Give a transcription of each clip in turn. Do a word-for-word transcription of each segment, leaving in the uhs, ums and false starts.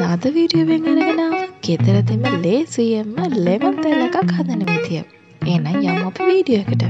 අද වීඩියෝවෙන් අරගෙන ආවා ගෙදර දෙම ලේසියෙන්ම ලෙමන් තෙල් එකක් හදන විදිය. එහෙනම් යමු අපි වීඩියෝ එකට.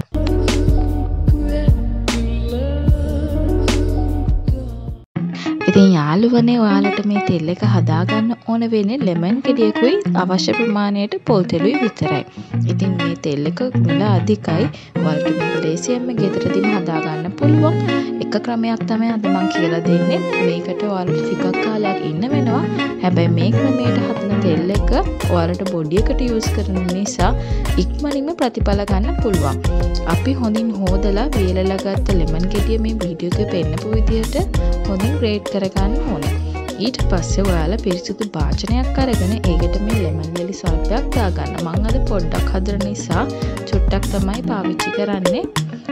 ඉතින් යාළුවනේ ඔයාලට මේ තෙල් එක හදාගන්න ඕන වෙන්නේ ලෙමන් ගෙඩියකුයි අවශ්‍ය ප්‍රමාණයට පොල් තෙලුයි විතරයි. ඉතින් මේ තෙල් එක මිල අධිකයි. ඔයාලට මේක ලේසියෙන්ම ගෙදරදීම හදාගන්න පුළුවන්. එක ක්‍රමයක් තමයි අද මම කියලා දෙන්නේ. මේකට ඔයාලට ටිකක් කාලයක් ඉන්න වෙනවා. හැබැයි මේ ක්‍රමයට හදන තෙල් එක ඔයාලට බොඩි එකට යූස් කරන නිසා ඉක්මනින්ම ප්‍රතිඵල ගන්න පුළුවන්. අපි හොඳින් හොදලා වේලලා ගත්ත ලෙමන් ගෙඩිය මේ වීඩියෝ එකේ පෙන්නපු විදියට හොඳින් ග්‍රේට් කරගන්න ඕනේ. ඊට පස්සේ ඔයාලා පිරිසිදු භාජනයක් අරගෙන ඒකට මේ ලෙමන් වලි සල්පයක් දාගන්න. මම අද පොඩ්ඩක් හදන නිසා චුට්ටක් තමයි පාවිච්චි කරන්නේ.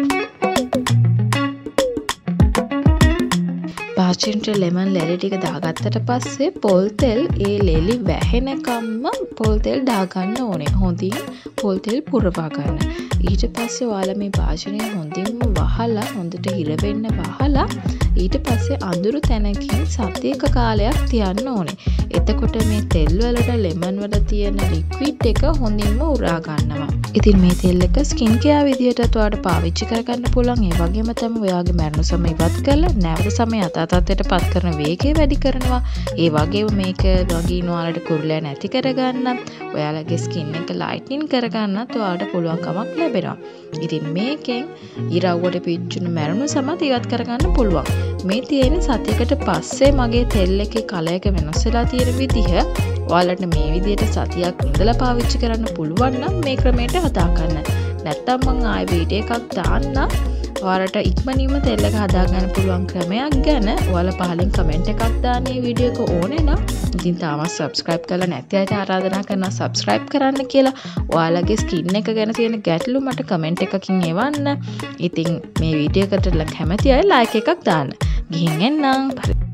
භාජනයට ලෙමන් ලෙලි ටික දාගත්තට පස්සේ පොල් තෙල් ඒ ලෙලි වැහෙනකම්ම පොල් තෙල් දාගන්න ඕනේ. හොඳින් පොල් තෙල් පුරවා ගන්න. ඊට පස්සේ ඔයාලා මේ භාජනය හොඳින්ම වහලා හොඳට හිර වෙන්න වහලා ඊට පස්සේ අඳුරු තැනකින් සතියක කාලයක් තියන්න ඕනේ. එතකොට මේ තෙල් වලට ලෙමන් වල තියෙන ලික්විඩ් එක හොඳින්ම උරා ගන්නවා. ඉතින් මේ තෙල් එක ස්කින් කෙයාර් විදියටත් ඔයාලට පාවිච්චි කරගන්න පුළුවන්. ඒ වගේම තමයි ඔයාගේ මරණ සමය ඉවත් කරලා නැවත සමය යථාර්ථයට පත් කරන වේගය වැඩි කරනවා. ඒ වගේම මේක වගින් ඔයාලට කුරුලෑ නැති කරගන්න, ඔයාලගේ ස්කින් එක ලයිට්නින් කරගන්නත් ඔයාලට පුළුවන්කමක් ලැබෙනවා. ඉතින් මේකෙන් ඉරව්වට පිච්චුණු මරණ සමත් ඉවත් කරගන්න පුළුවන්. මේ තියෙන සතියකට පස්සේ මගේ තෙල් එකේ කලර් එක වෙනස් වෙලා තියෙන විදිහ ඔයාලට මේ විදිහට සතියක් ඉඳලා පාවිච්චි කරන්න පුළුවන් නම් මේ ක්‍රමයට හදා ගන්න. නැත්තම් මම ආයෙ වීඩියෝ එකක් දාන්න. ඔයාලට ඉක්මනින්ම තෙල් එක හදා ගන්න පුළුවන් ක්‍රමයක් ගැන ඔයාලා පහලින් කමෙන්ට් එකක් දාන්න. මේ වීඩියෝ එක ඕනේ නම් ඉතින් තාමත් subscribe කරලා නැති අයට ආරාධනා කරනවා subscribe කරන්න කියලා. ඔයාලගේ ස්කින් එක ගැන තියෙන ගැටලු මට කමෙන්ට් එකකින් එවන්න. ඉතින් මේ වීඩියෝ එකට කැමති අය like එකක් දාන්න. ගිහින් එන්නම්.